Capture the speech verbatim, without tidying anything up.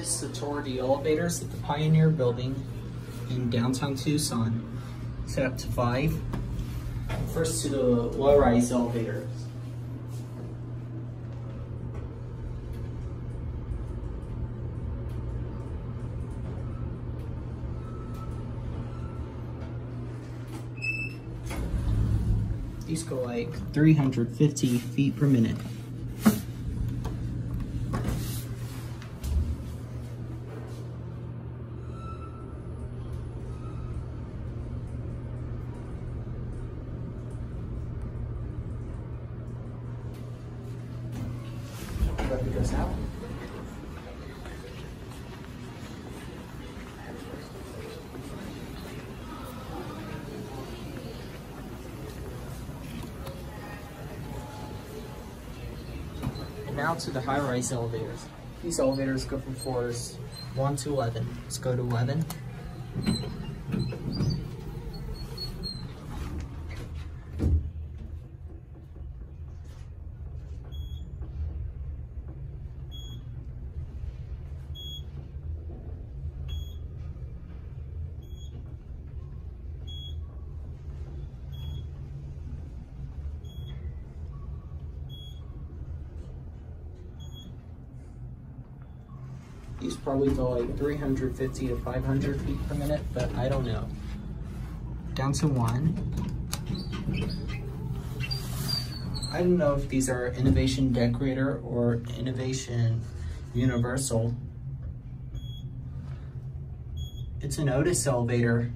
This is the tour of the elevators at the Pioneer Building in downtown Tucson. Set up to five. First to the low-rise elevator. These go like three hundred fifty feet per minute. It goes out. And now to the high-rise elevators. These elevators go from floors one to eleven. Let's go to eleven. These probably go like three hundred fifty to five hundred feet per minute, but I don't know. Down to one. I don't know if these are Innovation Decorator or Innovation Universal. It's an Otis elevator.